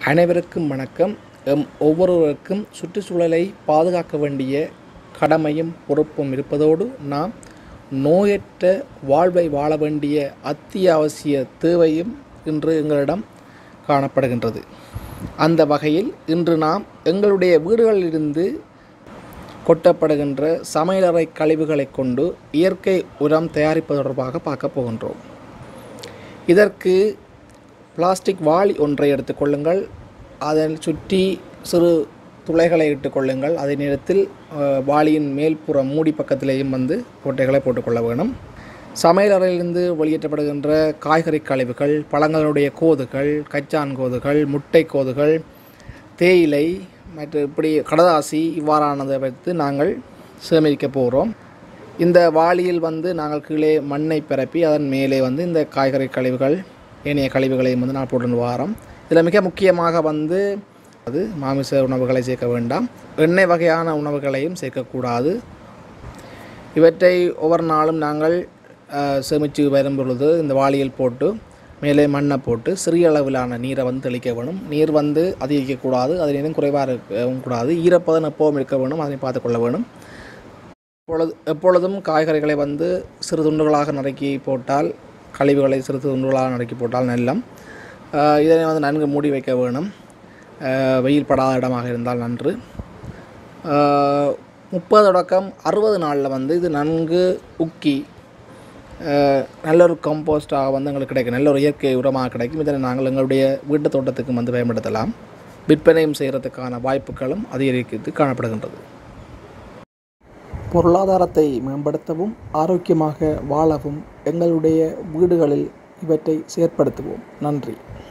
அனைவருக்கும் வணக்கம். ஒவ்வொருவருக்கும் சுற்றுச்சூழலை பாதுகாக்க வேண்டிய கடமையும் பொறுப்பும் இருப்பதோடு நாம் நோயற்ற வாழ்வை வாழ வேண்டிய அத்தியாவசிய தேவையும் இன்று எங்களிடம் காணப்படுகின்றது. அந்த வகையில் இன்று நாம் எங்களுடைய வீடுகளிலிருந்து கொட்டப்படுகின்ற சமையலறை கழிவுகளை கொண்டு இயற்கை உரம் தயாரிப்பது தொடர்பாக பார்க்க போகின்றோம். இதற்கு பிளாஸ்டிக் வாளி ஒன்றை எடுத்துக்கொள்ளுங்கள். அதன் சுற்றி சிறு துளைகளை இட்டுக்கொள்ளுங்கள். அதே நேரத்தில் வாளியின் மேல்புற மூடி பக்கத்திலேயும் கொட்டைகளை போட்டுக்கொள்ள வேணும். சமையலறையிலிருந்து வெளியேற்றப்படுகின்ற காய்கறி கழிவுகள், பழங்களுடைய கோதுகள், கச்சான் கோதுகள், முட்டை கோதுகள், தேயிலை மற்றும் இப்படி கடதாசி இவ்வாறானதை வைத்து நாங்கள் சேமிக்க போகிறோம். இந்த வாளியில் நாங்கள் கீழே மண்ணை பரப்பி அதன் மேலே இந்த காய்கறி கழிவுகள் ஏனைய கழிவுகளையும் நான் போட்டு வாரோம். இதில் மிக முக்கியமாக அது மாமிச உணவுகளை சேர்க்க வேண்டாம். எண்ணெய் வகையான உணவுகளையும் சேர்க்கக்கூடாது. இவற்றை ஒவ்வொரு நாளும் நாங்கள் சேமித்து வரும் பொழுது இந்த வாளியில் போட்டு மேலே மண்ணை போட்டு சிறிய அளவிலான நீரை தெளிக்க வேணும். நீர் அதிகரிக்கக்கூடாது, அதே நேரம் குறைவாக இருக்கவும் கூடாது. ஈரப்பதம் எப்போவும் இருக்க வேணும், அதனை பார்த்துக்கொள்ள வேணும். எப்பொழுதும் காய்கறிகளை சிறு துண்டுகளாக நறுக்கி போட்டால், கழிவுகளை சிறு துண்டுகளாக நறுக்கி போட்டால் நல்லம். இதனை நன்கு மூடி வைக்க வேணும். வெயில் படாத இடமாக இருந்தால் நன்று. 30 தொடக்கம் 60 நாளில் இது நன்கு உக்கி நல்ல ஒரு கம்போஸ்டாக எங்களுக்கு கிடைக்கும். நல்ல ஒரு இயற்கை உரமாக கிடைக்கும். இதனை நாங்கள் எங்களுடைய வீட்டு தோட்டத்துக்கு பயன்படுத்தலாம். விற்பனையும் செய்கிறதுக்கான வாய்ப்புகளும் அதிகரித்து காணப்படுகின்றது. பொருளாதாரத்தை மேம்படுத்தவும் ஆரோக்கியமாக வாழவும் எங்களுடைய வீடுகளில் இவற்றை செயற்படுத்துவோம். நன்றி.